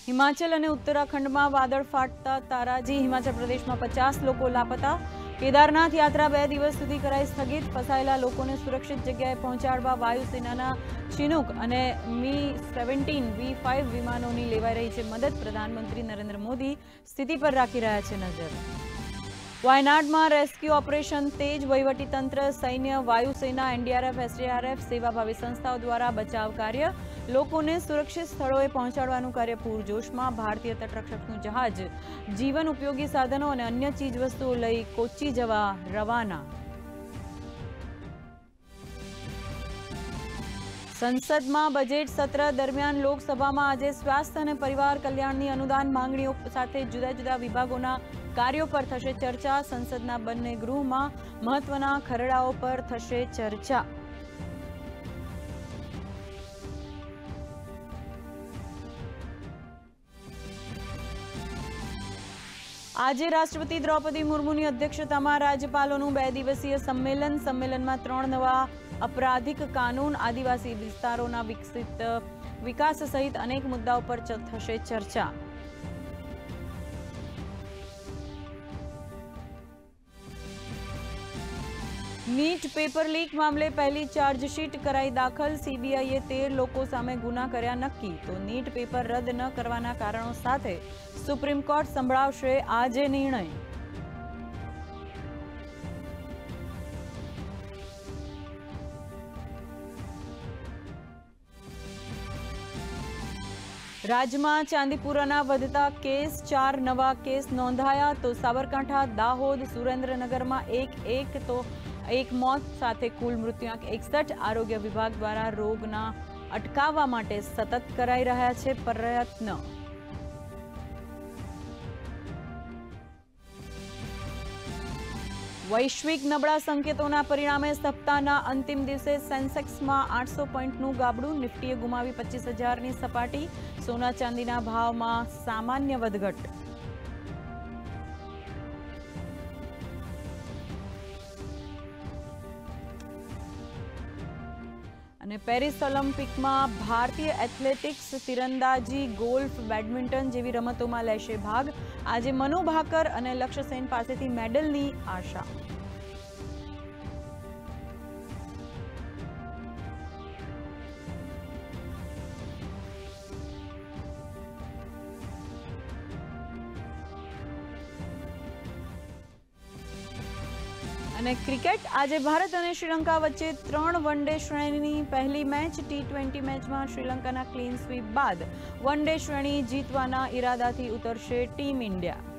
हिमाचल और उत्तराखंड में वादळ फाटता ताराजी। हिमाचल प्रदेश में 50 लोग लापता। केदारनाथ यात्रा 2 दिवस सुधी कराई स्थगित। फसायेला लोकोने सुरक्षित जग्याए पहोंचाडवा वायुसेनाना चिनूक और मी-17 V5 विमानोनी लेवाई रही है मदद। प्रधानमंत्री नरेंद्र मोदी स्थिति पर राखी रह्या छे नजर। वायनाड में रेस्क्यू ऑपरेशन तेज। वहीवटीतंत्र, सैन्य, वायुसेना, एनडीआरएफ, एसडीआरएफ सेवाभावी संस्थाओं द्वारा बचाव कार्य, लोकोने सुरक्षित स्थलोए पहोंचाडवानुं कार्य पूरजोश में। भारतीय तटरक्षकनुं जहाज जीवन उपयोगी साधनों और अन्य चीजवस्तुओं लई कोच्चि जवा रवाना। संसद में बजेट सत्र दरमियान लोकसभा में आज स्वास्थ्य और परिवार कल्याणनी अनुदान मांगणीओ साथे जुदा जुदा विभागोना कार्यों पर थशे चर्चा। संसदना बंने गृह में महत्वना खरड़ाओ पर थशे चर्चा। आज राष्ट्रपति द्रौपदी मुर्मुनी अध्यक्षता में राज्यपालों 2 दिवसीय सम्मेलन। सम्मेलन में 3 नवा आपराधिक कानून, आदिवासी विस्तारों विकास सहित अनेक मुद्दाओं पर थशे चर्चा। नीट पेपर लीक मामले पहली चार्जशीट कराई दाखल। सीबीआईए 13 लोको सामे गुना कर्या नक्की। तो नीट पेपर रद्द न करवाना कारणों साथे सुप्रीम कोर्ट संभळावशे आजे निर्णय। राज्य में चांदीपुराना वधता केस, 4 नवा केस नोंधाया। तो साबरकांठा, दाहोद, सुरेन्द्रनगर में एक तो 1 मौत साथे कुल मृत्युआंक 61। आरोग्य विभाग द्वारा रोगना अटकाववा माटे सतत कराई रह्या छे प्रयत्न। वैश्विक नबळा संकेतोना परिणामे सप्ताहना अंतिम दिवसे सेंसेक्स में 800 पॉइंटનું गाबडું। निफ्टीए गुमावी 25,000ની सपाटी। सोना चांदीना भाव में सामान्य વધઘટ। અને પેરિસ ઓલિમ્પિકમાં ભારતીય એથ્લેટિક્સ, તીરંદાજી, ગોલ્ફ, બેડમિન્ટન જેવી રમતોમાં લેશે ભાગ। આજે મનુ ભાકર અને લક્ષ્ય સેન પાસેથી મેડલની આશા। અને ક્રિકેટ આજે ભારત અને શ્રીલંકા વચ્ચે 3 વનડે શ્રેણીની પહેલી મેચ। T20 મેચમાં શ્રીલંકાના ક્લીન સ્વીપ બાદ વનડે શ્રેણી જીતવાના ઈરાદાથી ઉતરશે ટીમ ઇન્ડિયા।